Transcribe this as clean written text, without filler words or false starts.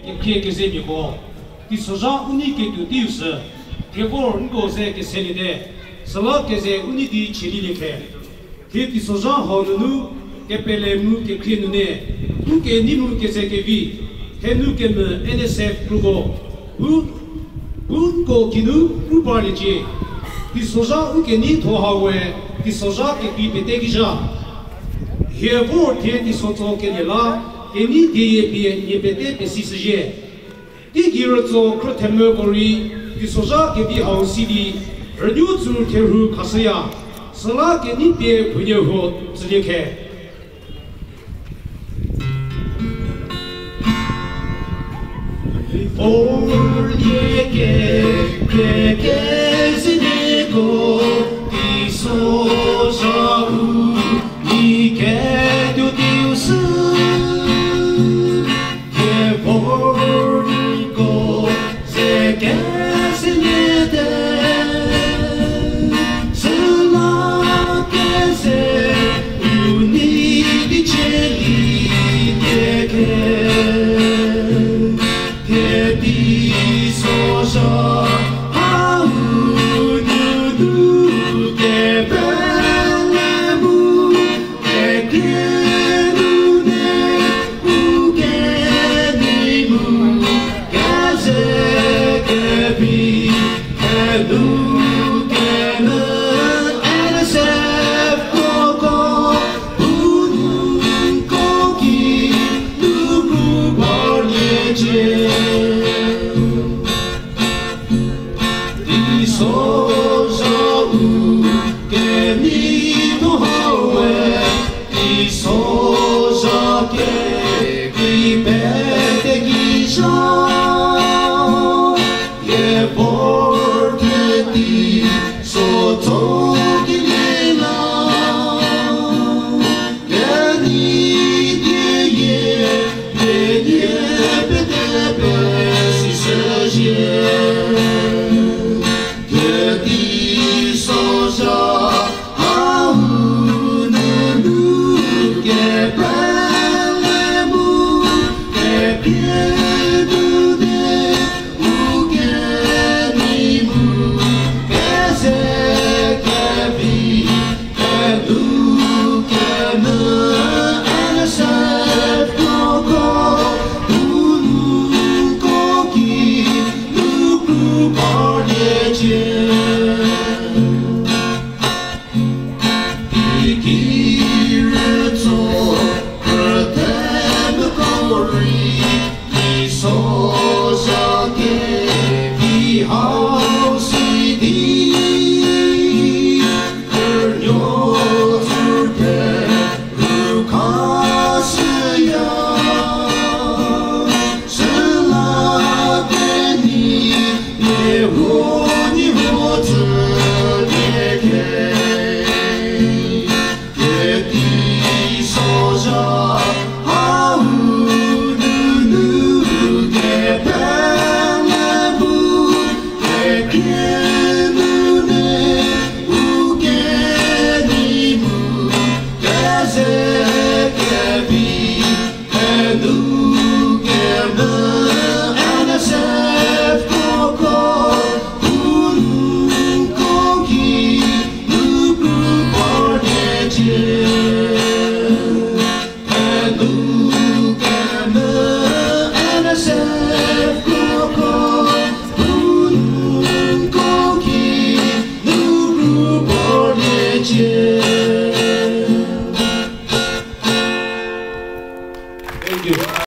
Qui que c'est du coup, qui sont gens uniques de Dieu, qui vont nous dire que c'est l'idée, cela que c'est unique de Chili les faits, qui sont gens nous, qui pèlent nous, qui crient nous, nous qui nous que c'est que vie, et nous qui me NSF pour ou qui nous pour parler qui sont gens qui n'y trouvent qui sont gens qui pété qui gens, et vous qui sont qui là. Et ni qui pété et si c'est dit qu'il retourne crottement pour lui qui sont gens qui vivent en Syrie renouent sur le terreau Kassia cela qui n'y peut pas y avoir ce qui est pour les Sénégo qui sont gens qui quittent Dieu